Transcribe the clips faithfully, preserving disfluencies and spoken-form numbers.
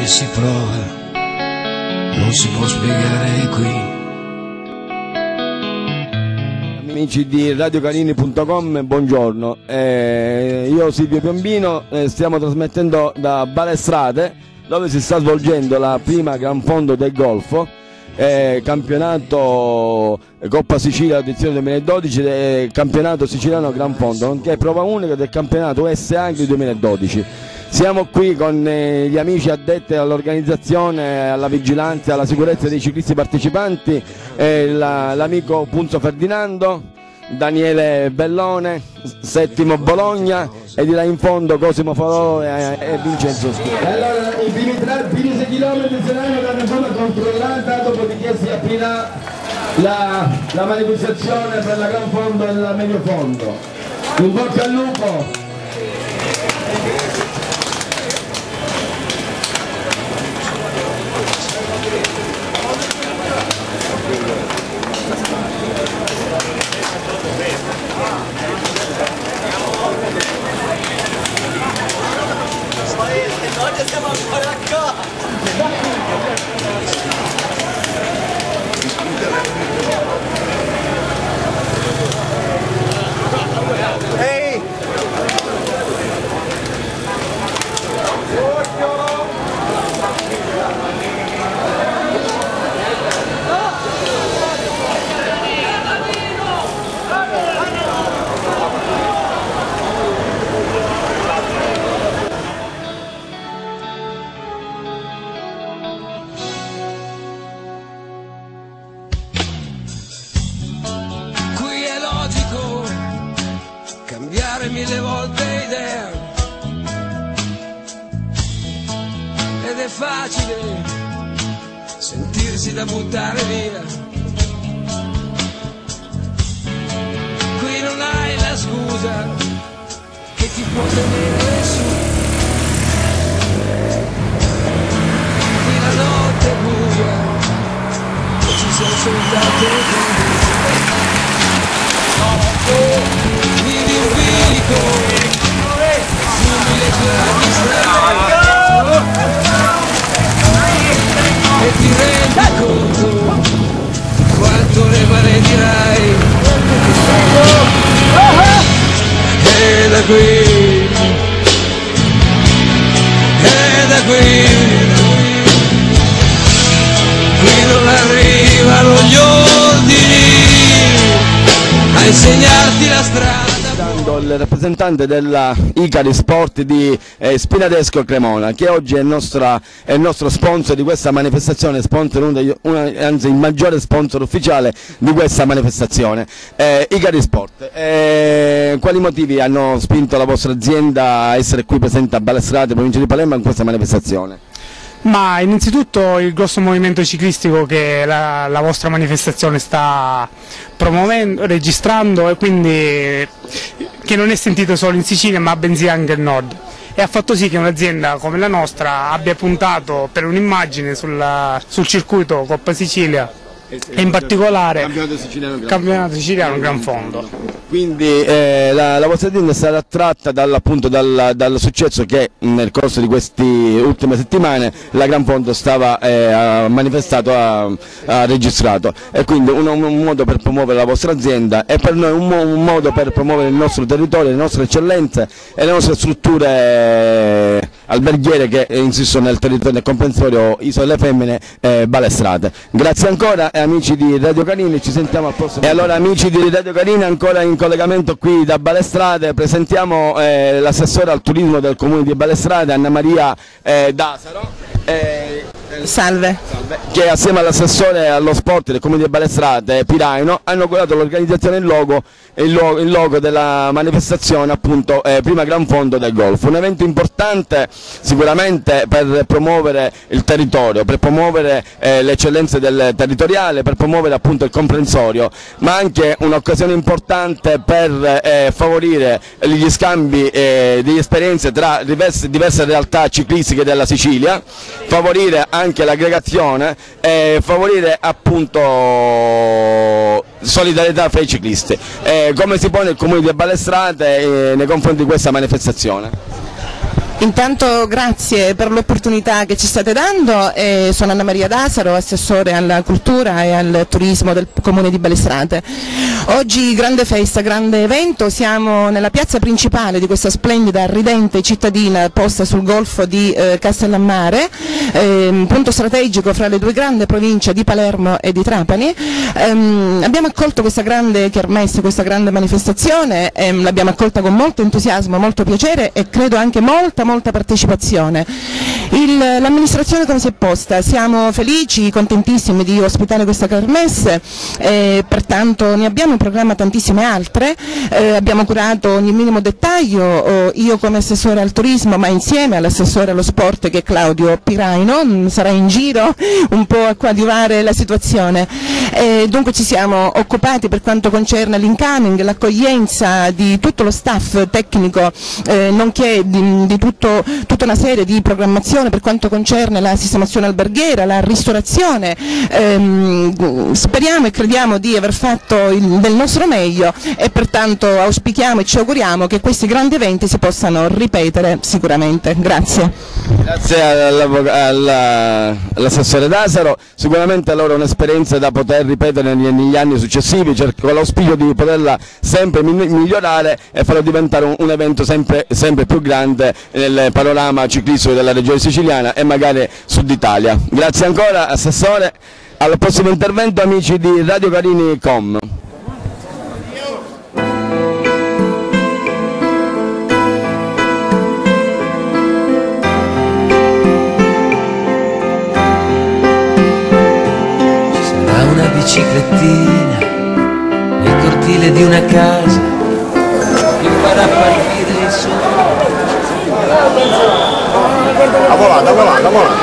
che si prova, non si può spiegare qui. Amici di radio canini punto com, buongiorno, eh, io Silvio Piombino, eh, stiamo trasmettendo da Balestrate, dove si sta svolgendo la prima Gran Fondo del Golfo, eh, campionato Coppa Sicilia edizione duemiladodici, eh, campionato siciliano Gran Fondo, nonché prova unica del campionato U S Agri duemiladodici. Siamo qui con eh, gli amici addetti all'organizzazione, alla vigilanza, alla sicurezza dei ciclisti partecipanti, eh, l'amico Punzo Ferdinando, Daniele Bellone, Settimo Bologna e di là in fondo Cosimo Farolo e, e Vincenzo Schiavo. Allora i primi tre, primi sei chilometri saranno da una zona controllata, dopodiché si aprirà la, la manifestazione per la Gran Fondo e la Medio Fondo. In bocca al lupo! Siamo ancora qua! Ehi! Cambiare mille volte idea ed è facile sentirsi da buttare via. Qui non hai la scusa che ti può tenere su. Qui la notte è buia e ci siamo soltanto con vivi un bilico, fumi le tue anni strane e ti rendi conto quanto le maledirai. E da qui, e da qui, qui non arrivano gli ordini a insegnarti la strada. Il rappresentante della Icari Sport di eh, Spinadesco Cremona, che oggi è, nostra, è il nostro sponsor di questa manifestazione, sponsor uno degli, una, anzi il maggiore sponsor ufficiale di questa manifestazione. eh, Icari Sport, eh, quali motivi hanno spinto la vostra azienda a essere qui presente a Balestrate, provincia di Palermo, in questa manifestazione? Ma innanzitutto il grosso movimento ciclistico che la, la vostra manifestazione sta promuovendo, registrando, e quindi che non è sentito solo in Sicilia ma bensì anche al nord, e ha fatto sì che un'azienda come la nostra abbia puntato per un'immagine sul circuito Coppa Sicilia e in particolare Campionato Siciliano Gran, campionato siciliano Gran Fondo. Quindi eh, la, la vostra azienda è stata attratta dal, appunto, dal, dal successo che nel corso di queste ultime settimane la Gran Fondo stava eh, ha manifestato, ha, ha registrato, e quindi un, un modo per promuovere la vostra azienda e per noi un, un modo per promuovere il nostro territorio, le nostre eccellenze e le nostre strutture eh, alberghiere che insistono nel territorio del comprensorio Isola delle Femmine eh, Balestrate. Grazie ancora, e amici di Radio Canini, ci sentiamo al prossimo. E allora amici di Radio Canini, ancora in collegamento qui da Balestrate, presentiamo eh, l'assessore al turismo del comune di Balestrate, Anna Maria eh, Dasaro. Eh, Salve. Salve. Che assieme all'assessore allo sport del comune di Balestrate, Piraino, hanno curato l'organizzazione in logo, il logo, il logo della manifestazione, appunto eh, prima Gran Fondo del Golf. Un evento importante sicuramente per promuovere il territorio, per promuovere eh, le eccellenze del territoriale, per promuovere appunto il comprensorio, ma anche un'occasione importante per eh, favorire gli scambi eh, di esperienze tra diverse, diverse realtà ciclistiche della Sicilia, favorire anche l'aggregazione e favorire appunto solidarietà fra i ciclisti. Eh, come si pone il comune di Balestrate eh, nei confronti di questa manifestazione? Intanto grazie per l'opportunità che ci state dando, eh, sono Anna Maria D'Asaro, assessore alla cultura e al turismo del Comune di Balestrate. Oggi grande festa, grande evento, siamo nella piazza principale di questa splendida, ridente cittadina posta sul golfo di eh, Castellammare, eh, punto strategico fra le due grandi province di Palermo e di Trapani. Ehm, abbiamo accolto questa grande kermesse, questa grande manifestazione, ehm, l'abbiamo accolta con molto entusiasmo, molto piacere e credo anche molta molta partecipazione. L'amministrazione come si è posta? Siamo felici, contentissimi di ospitare questa kermesse, eh, pertanto ne abbiamo in programma tantissime altre, eh, abbiamo curato ogni minimo dettaglio, eh, io come assessore al turismo, ma insieme all'assessore allo sport che è Claudio Piraino, sarà in giro un po' a coadiuvare la situazione. Eh, dunque ci siamo occupati per quanto concerne l'incoming, l'accoglienza di tutto lo staff tecnico, eh, nonché di, di tutto tutta una serie di programmazione per quanto concerne la sistemazione alberghiera, la ristorazione. Ehm, speriamo e crediamo di aver fatto il, del nostro meglio e pertanto auspichiamo e ci auguriamo che questi grandi eventi si possano ripetere sicuramente. Grazie. Grazie all'assessore D'Asaro, sicuramente allora è un'esperienza da poter ripetere negli, negli anni successivi, con l'auspicio di poterla sempre migliorare e farlo diventare un, un evento sempre, sempre più grande nel panorama ciclistico della regione siciliana e magari Sud Italia. Grazie ancora assessore, al prossimo intervento amici di Radio Carini punto com. Sarà una biciclettina nel cortile di una casa che farà partire il sole. La volata, la volata, la volata.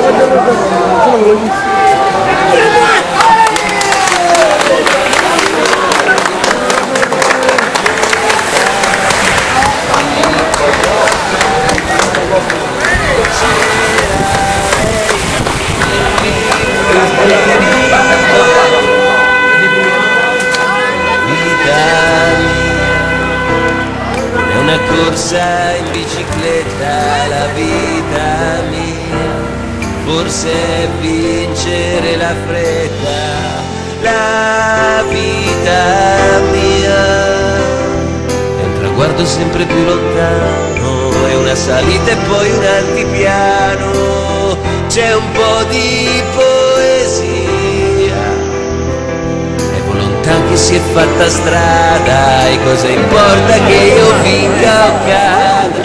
È una corsa in bicicletta, la vita mia, forse è vincere la fretta, la vita mia, è un traguardo sempre più lontano, è una salita e poi un altipiano, c'è un po' di poesia, è volontà che si è fatta strada, e cosa importa che io vinca o cada?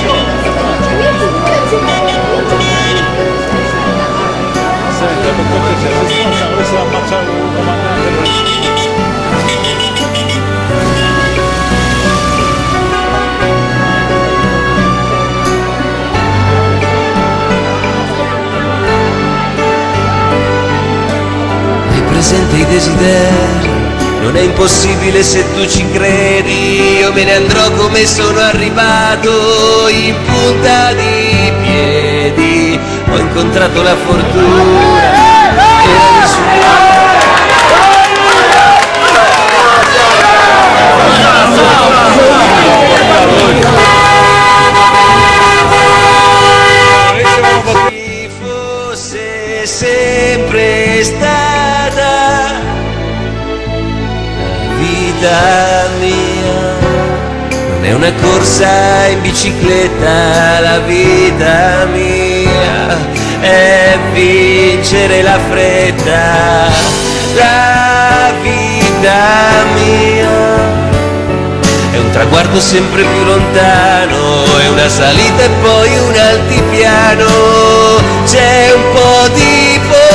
Hai presente i desideri? Non è impossibile se tu ci credi, io me ne andrò come sono arrivato, in punta di piedi, ho incontrato la fortuna e fosse sempre stata vita mia, non è una corsa in bicicletta, la vita mia è vincere la fretta, la vita mia è un traguardo sempre più lontano, è una salita e poi un altipiano, c'è un po' di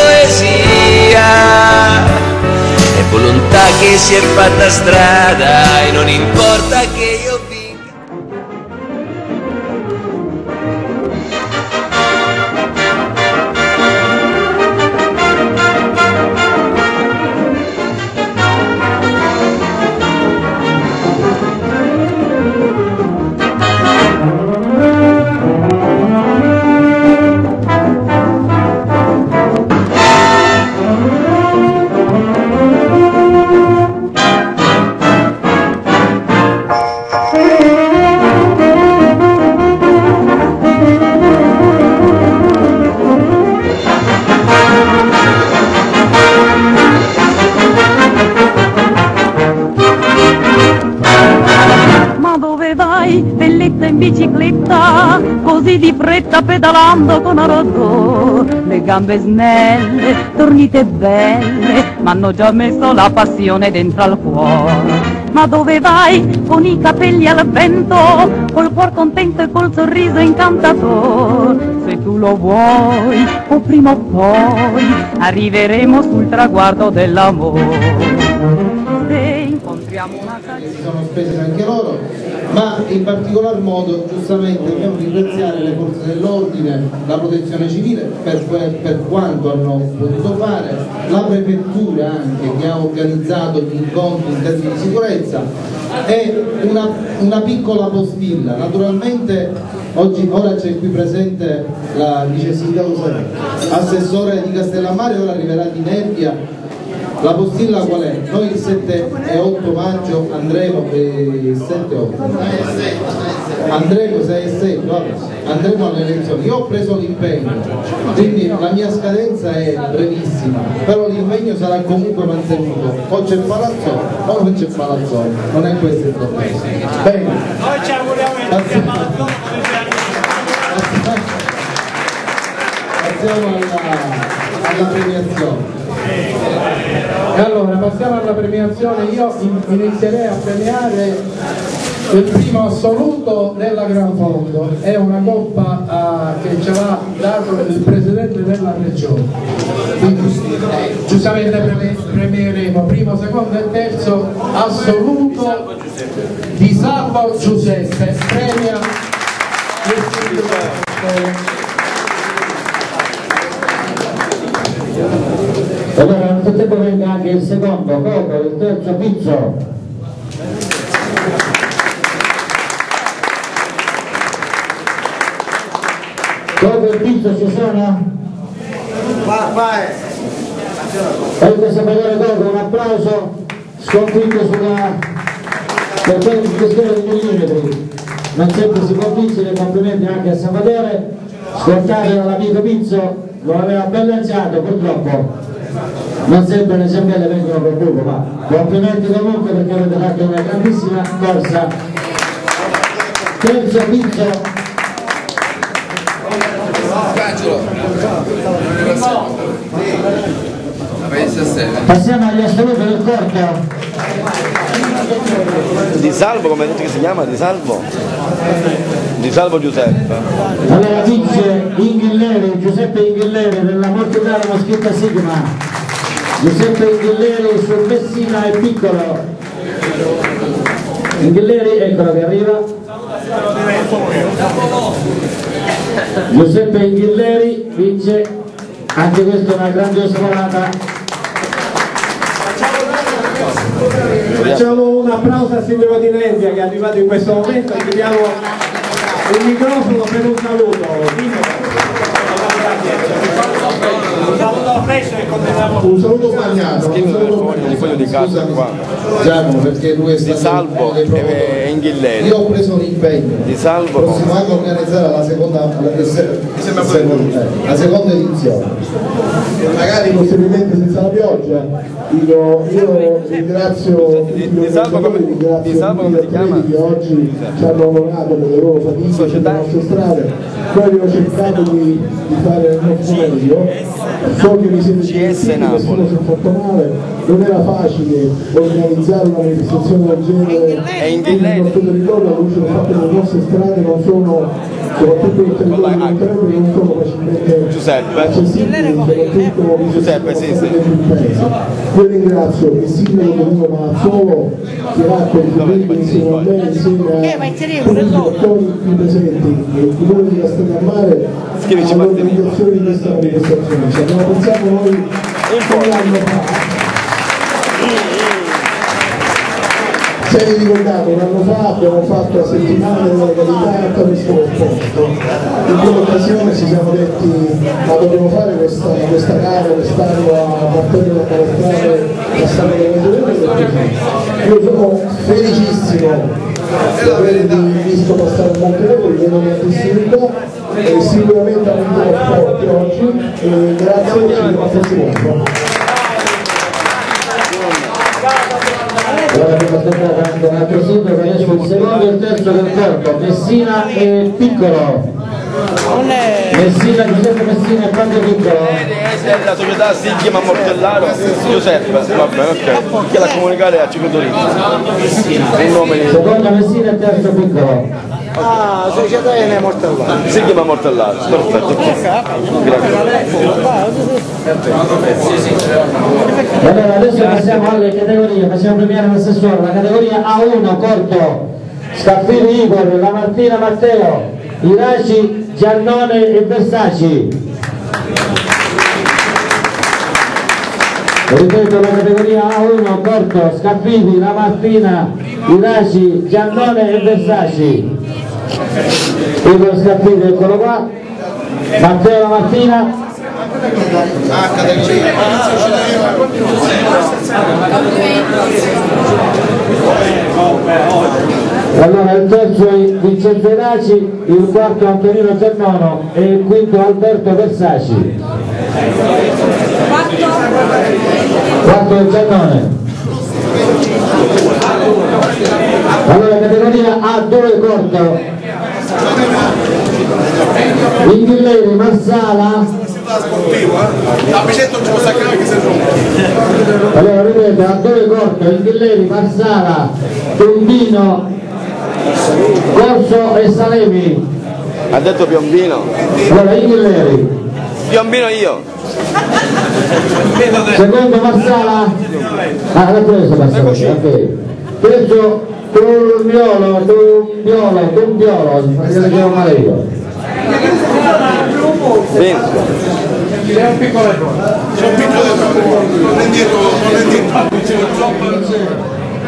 poesia, è volontà che si è fatta strada e non importa che io vinca. vai di fretta pedalando con ardor, le gambe snelle, tornite belle, m'hanno già messo la passione dentro al cuore. Ma dove vai? Con i capelli al vento, col cuor contento e col sorriso incantatore. Se tu lo vuoi, o prima o poi, arriveremo sul traguardo dell'amore. Se incontriamo una Si sono spesi anche loro, ma in particolar modo giustamente dobbiamo ringraziare le forze dell'ordine, la protezione civile per, per quanto hanno potuto fare, la prefettura anche che ha organizzato gli incontri in termini di sicurezza e una, una piccola postilla. Naturalmente oggi, ora c'è qui presente la vice sindaco assessore di Castellammare, ora arriverà di Nebbia. La postilla qual è? Noi il sette e otto maggio andremo, eh, sette otto andremo sei e sette, andremo alle elezioni. Io ho preso l'impegno, quindi la mia scadenza è brevissima, però l'impegno sarà comunque mantenuto. O c'è palazzone o non c'è palazzone, non è questo il problema. Bene. Noi ci auguriamo che palazzone. Passiamo alla, alla premiazione. E allora passiamo alla premiazione. Io inizierei a premiare il primo assoluto della Gran Fondo, è una coppa uh, che ce l'ha dato il presidente della regione, quindi giustamente premieremo primo, secondo e terzo assoluto di Salvo Giuseppe, premia il sindaco. Allora nel frattempo venga anche il secondo Coco, il terzo Pizzo. Coco e Pizzo ci sono? Vai, vai! Volete sapere Coco, un applauso sconfitto sulla per quello di questione di millimetri. Non sempre si può vincere, complimenti anche a Salvatore, scontato dall'amico Pizzo, lo aveva ben lanciato purtroppo. Non sempre le ciambelle vengono per buco, ma complimenti comunque perché avete fatto una grandissima corsa. Terzo Pizzo. Passiamo agli assoluti del corto. Di Salvo, come detto che si chiama? Di Salvo? Di Salvo Giuseppe. Allora vince Inghilleri, Giuseppe Inghilleri della Mortidale Moschetta Sigma. Giuseppe Inghilleri sul Messina è piccolo. Inghilleri, eccolo che arriva. Giuseppe Inghilleri vince, anche questa è una grandiosa volata. Facciamo un applauso a Silvio Di Nebbia che è arrivato in questo momento e chiediamo il microfono per un saluto. Un saluto bagnato, un saluto di casa qua. Giacomo, perché lui è stato Di Salvo e Inghilleri. Io ho preso l'impegno Di Salvo. il prossimo anno organizzare la seconda, la, seconda, la seconda edizione. Magari possibilmente senza la pioggia. Io, io ringrazio Di, di Salvo come, ringrazio di Salvo come si chiama? che oggi ci hanno onorato delle loro fatiche sulle nostre strade. Noi abbiamo cercato di, di fare il nostro meglio. So che vi siete divertiti, nessuno si è fatto male, non era facile organizzare una manifestazione del genere nel nostro territorio, alla luce del fatto che le nostre strade non sono, soprattutto il territorio di Montenegro, non sono facilmente accessibili, soprattutto Giuseppe, sì, sì. del paese. Io ringrazio il sindaco Domenico Palazzolo che ha contribuito insieme a me, insieme a tutti gli attori qui presenti, il comune di Castellammare, all'organizzazione di questa manifestazione. Ci abbiamo pensato noi un anno fa. Se vi ricordate, un anno fa abbiamo fatto la settimana della legalità a Tavestolo Esposto. In quell'occasione ci siamo detti ma dobbiamo fare questa, questa gara quest'anno a partire da Palestrade a San Lorenzo. Io sono felicissimo di avervi visto passare a Montenegro, vi vedo tantissimi qua e sicuramente avremo forti oggi e grazie e ci vediamo. Allora abbiamo aspettato anche un altro sindaco, adesso il secondo e il terzo del corpo, Messina e Piccolo. Messina, Giuseppe Messina è proprio piccolo. La società si chiama Mortellaro Giuseppe, va bene, ok. Che la comunicare a Ciclo Torino. Il nome di... Seconda Messina è terzo piccolo. Ah, società è Mortellaro. Si chiama Mortellaro, perfetto. E allora adesso passiamo alle categorie, facciamo premiare l'assessore, la categoria A uno corto, Scaffini Igor, La Martina Matteo, Iraci, Giannone e Versaci. Ripeto, la categoria A uno corto, Scaffini, La Martina, Iraci, Giannone e Versaci. Igor Scaffini, eccolo qua, Matteo La Martina. Allora il terzo è Vincenzo Iraci, il quarto Antonino Giannono e il quinto Alberto Versaci. Quarto è Giannone. Allora categoria A due corto, Inghilleri, Marsala. Allora ripeto, a dove corto, Inghilleri, Marsala, Piombino, Corso e Salemi. Ha detto Piombino? Allora Inghilleri. Piombino io. Secondo Marsala. Ah, l'ha preso Marsala, ok. Terzo Tumbiolo, Tumbiolo, Tumbiolo, se lo chiamo male io. Bene. C'è un piccolo errore. C'è un piccolo errore. Non è dietro, non è dietro.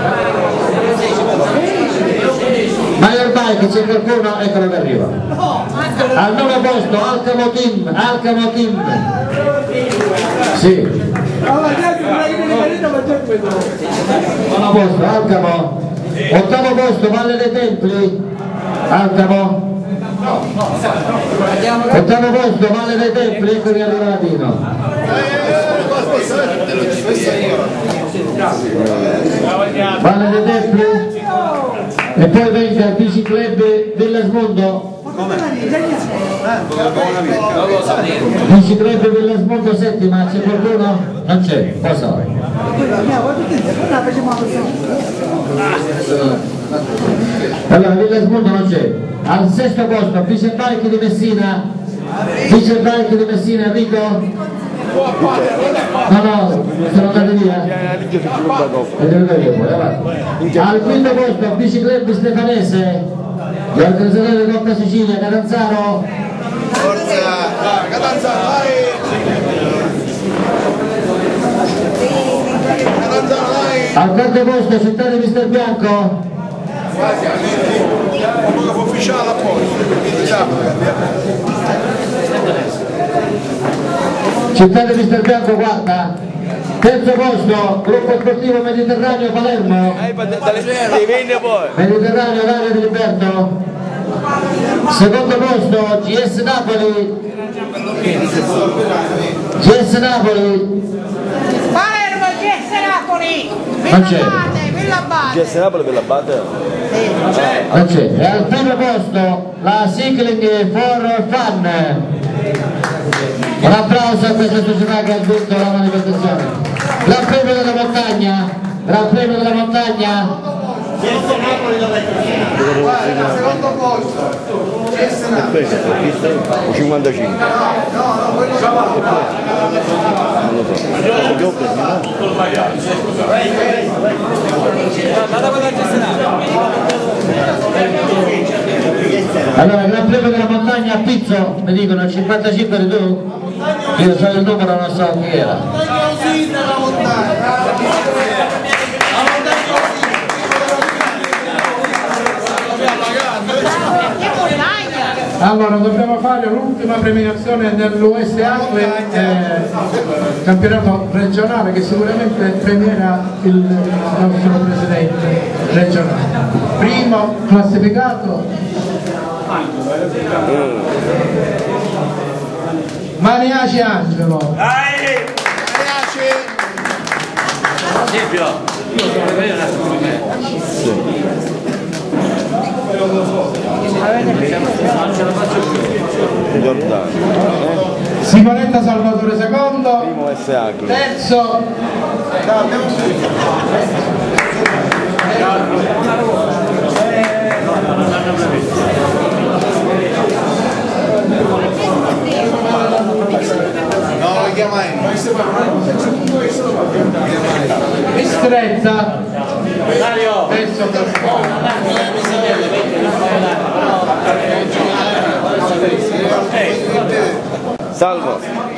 Ma ormai che c'è qualcuno, eccolo che arriva. Al nono posto, Alcamo Team, Alcamo Team. Sì. Nono posto, Alcamo. Ottavo posto, Valle dei Templi, Alcamo. Ottavo posto, Valle dei Templi, ecco che arriva Latino. Valle dei Templi. E poi venga il biciclub Villasmondo. Biciclub Villasmondo settima, c'è qualcuno? Non c'è, cosa? Allora Villasmondo non c'è. Al sesto posto, Vice Bike di Messina. Vice Bike di Messina, Enrico? No, no, sono andati via. Al quinto posto, Biciclub Stefanese, l'organizzatore di Coppa Sicilia, Catanzaro. Forza! Catanzaro, vai! Catanzaro, vai! Al quarto posto, Città di Mister Bianco. Ufficiale a Città di Mister Bianco quarta. Terzo posto, Gruppo Sportivo Mediterraneo Palermo. Mediterraneo Dario Di Liberto. Secondo posto, G S Napoli. G S Napoli. Palermo, G S Napoli. Non c'è. G S Napoli per l'Abate? Non c'è. E al primo posto la Cycling for Fun. Un applauso a questa società che ha vinto la manifestazione. Gran Premio della Montagna, Gran Premio della Montagna. G S Napoli dove guarda, secondo posto. G S Napoli. cinquantacinque. No, no, quello che va. Non lo so. Allora, il Gran Premio della Montagna a Pizzo, mi dicono il cinquantacinque di tu? Io so il numero, non so chi era. Allora dobbiamo fare l'ultima premiazione dell'U S A, eh, campionato regionale che sicuramente premierà il nostro presidente regionale. Primo classificato Mariaci Angelo. Giordano. Eh? Simonetta Salvatore secondo. Primo S A. Terzo. No, la chiamai. Stretta. Terzo per Salvo.